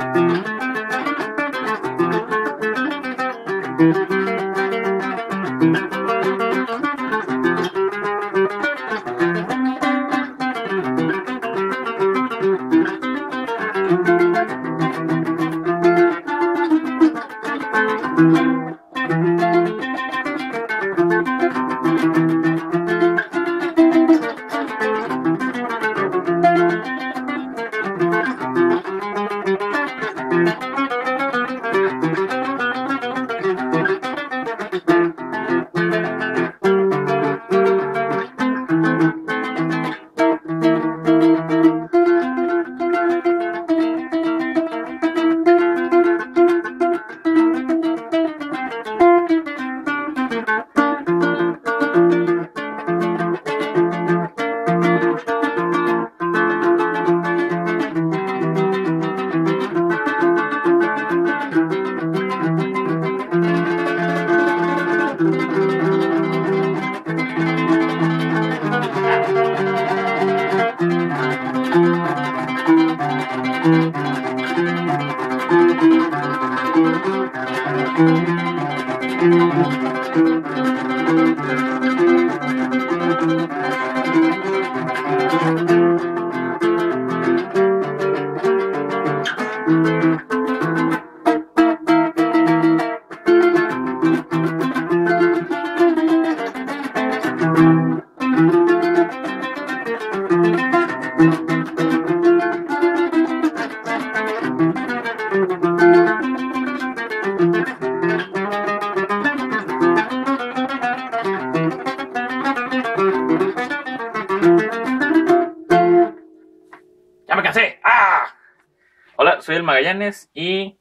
¡Ya me cansé! ¡Ah! Hola, soy el Magallanes y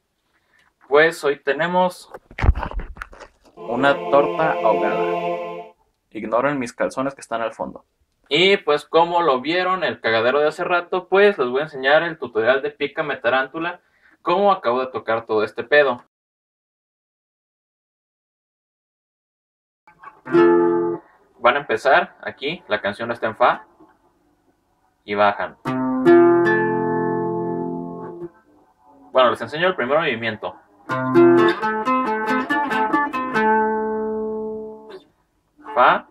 pues hoy tenemos una torta ahogada. Ignoren mis calzones que están al fondo. Y pues como lo vieron el cagadero de hace rato, pues les voy a enseñar el tutorial de Pícame Tarántula, cómo acabo de tocar todo este pedo. Van a empezar aquí, la canción está en Fa y bajan. Bueno, les enseño el primer movimiento. Fa,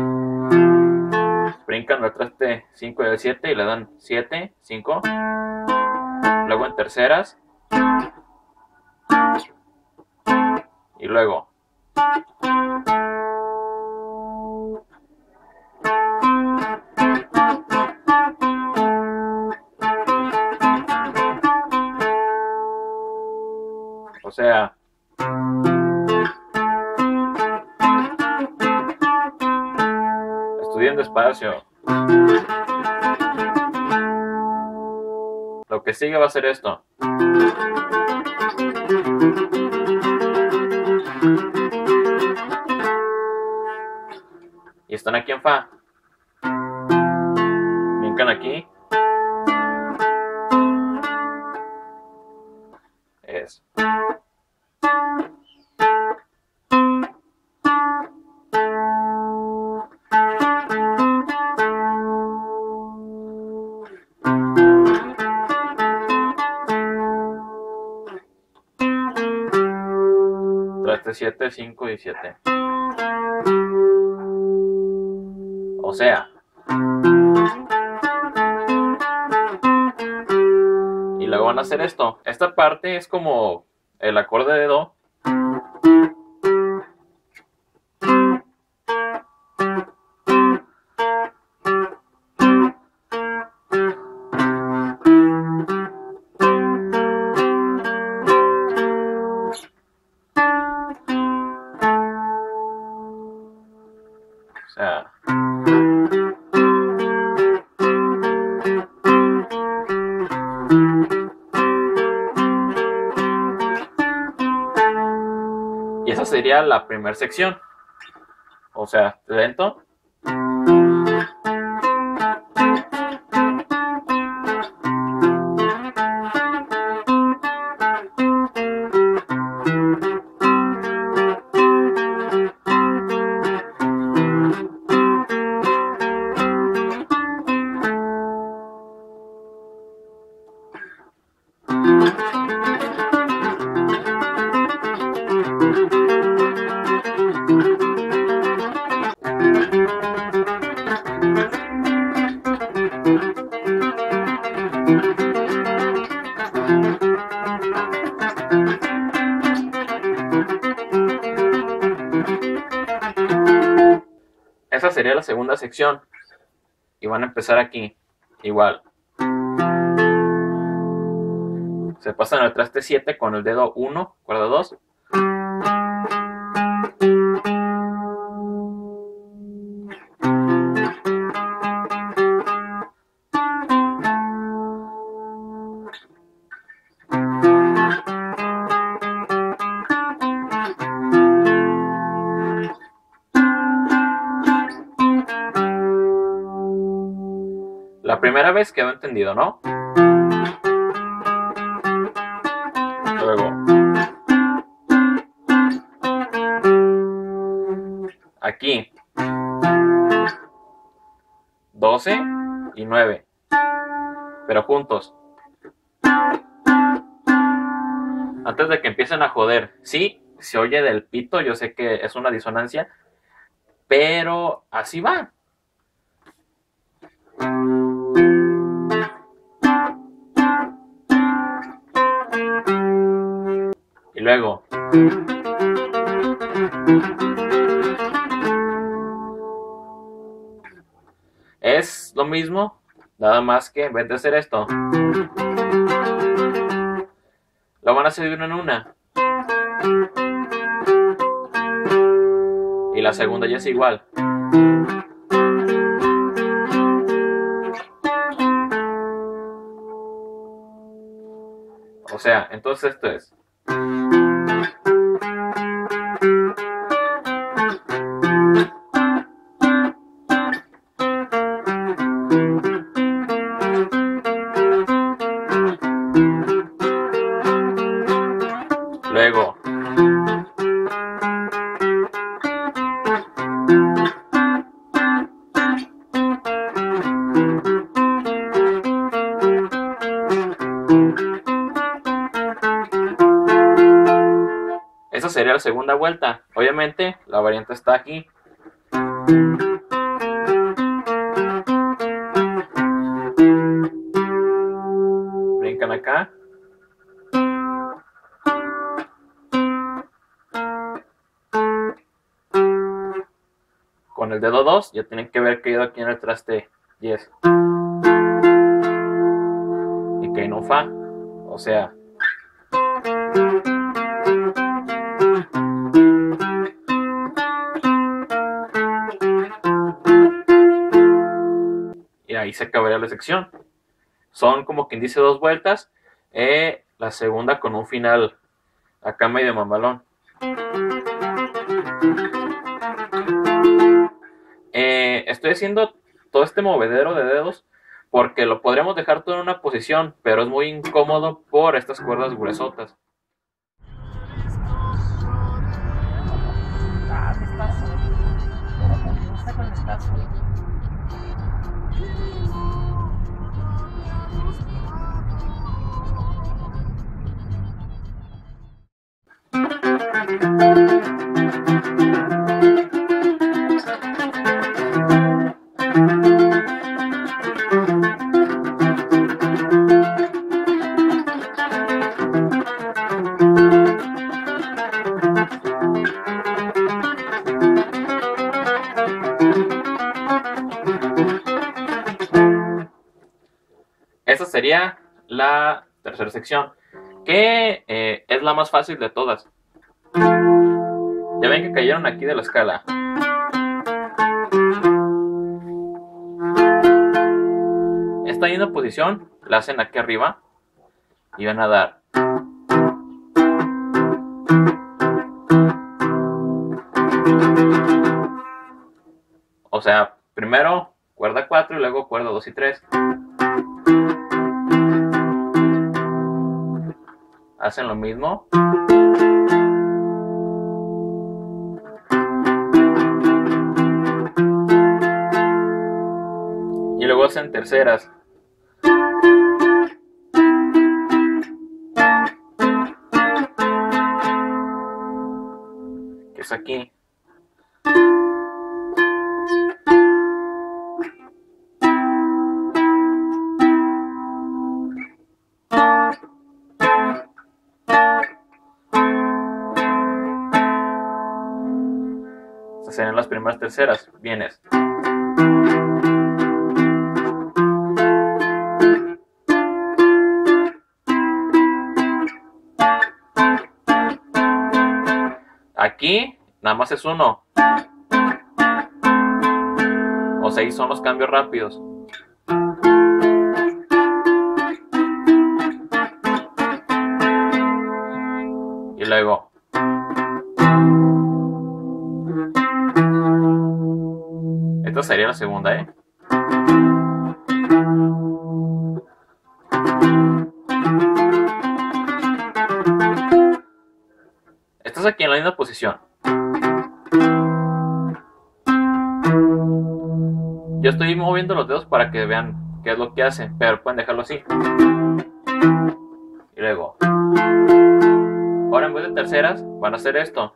brincan al traste 5 y el 7 y le dan 7, 5, luego en terceras y luego o sea, estudien despacio. Lo que sigue va a ser esto. Y están aquí en Fa. Brincan aquí. Es. Traste 7, 5 y 7. O sea. Y luego van a hacer esto. Esta parte es como el acorde de Do. O sea, y esa sería la primera sección. O sea, lento. Esa sería la segunda sección. Y van a empezar aquí. Igual. Se pasan al traste 7 con el dedo 1, cuerda 2. La primera vez quedó entendido, ¿no? Luego, aquí, 12 y 9, pero juntos. Antes de que empiecen a joder, sí, se oye del pito, yo sé que es una disonancia, pero así va. Y luego, es lo mismo, nada más que en vez de hacer esto, lo van a hacer de una en una. Y la segunda ya es igual. O sea, entonces esto es. Luego. Esa sería la segunda vuelta. Obviamente, la variante está aquí. Brincan acá. Con el dedo 2 ya tienen que haber caído aquí en el traste 10. Y que no fa. O sea. Y ahí se acabaría la sección. Son como quien dice 2 vueltas. La segunda con un final acá medio mamalón. Estoy haciendo todo este movedero de dedos porque lo podríamos dejar todo en una posición, pero es muy incómodo por estas cuerdas gruesotas. Esa sería la tercera sección, que es la más fácil de todas. Ya ven que cayeron aquí de la escala. Esta misma posición la hacen aquí arriba y van a dar. O sea, primero cuerda 4 y luego cuerda 2 y 3. Hacen lo mismo. Y luego hacen terceras. Que es aquí. Estas serían las primeras terceras. Vienes. Aquí nada más es uno. O sea, ahí son los cambios rápidos. Y luego. Esta sería la segunda, ¿eh? Estás aquí en la misma posición. Yo estoy moviendo los dedos para que vean qué es lo que hace, pero pueden dejarlo así. Y luego. Ahora en vez de terceras, van a hacer esto.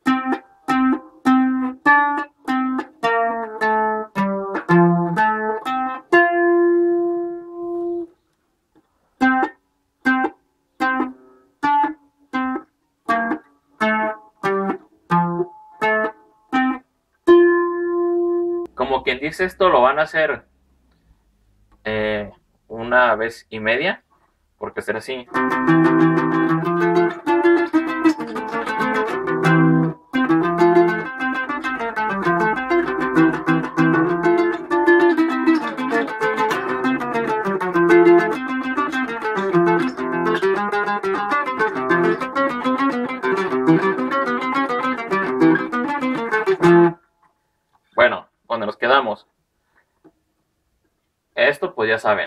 Como quien dice, esto lo van a hacer una vez y media, porque será así. Bueno, donde nos quedamos. Esto pues ya saben.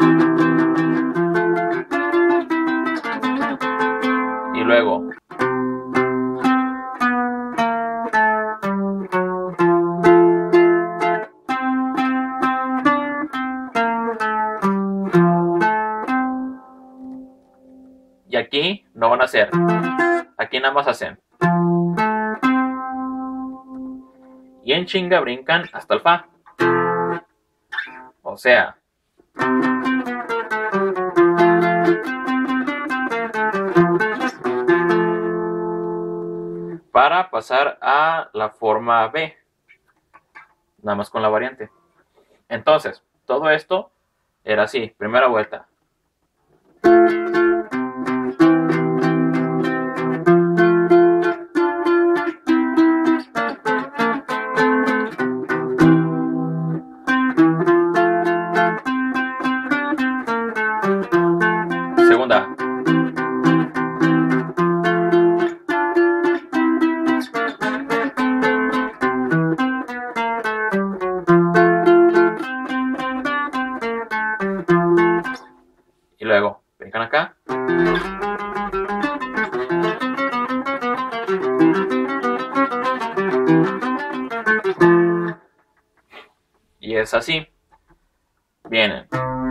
Y luego. Y aquí no van a hacer. Aquí nada más hacen. Y en chinga brincan hasta el fa. O sea. Para pasar a la forma B. Nada más con la variante. Entonces, todo esto era así. Primera vuelta. Segunda. Y luego, brincan acá. Y es así. Vienen.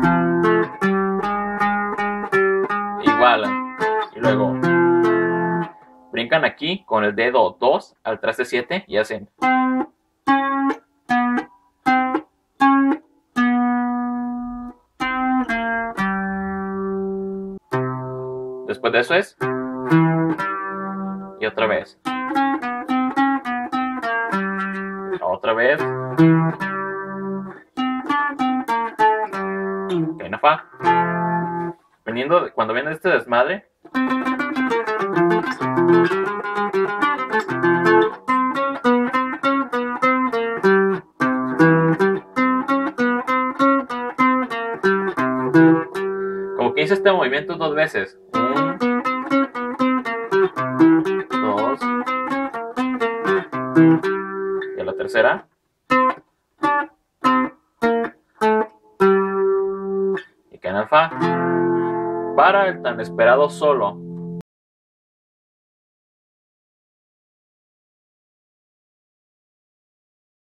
Igualan. Y luego brincan aquí con el dedo 2 al traste 7 y hacen. Después de eso es. Y otra vez. Otra vez. Ok, no fa. Cuando viene este desmadre. Como que hice este movimiento dos veces. 1, 2. Y a la tercera. Y queda en el fa. Para el tan esperado solo.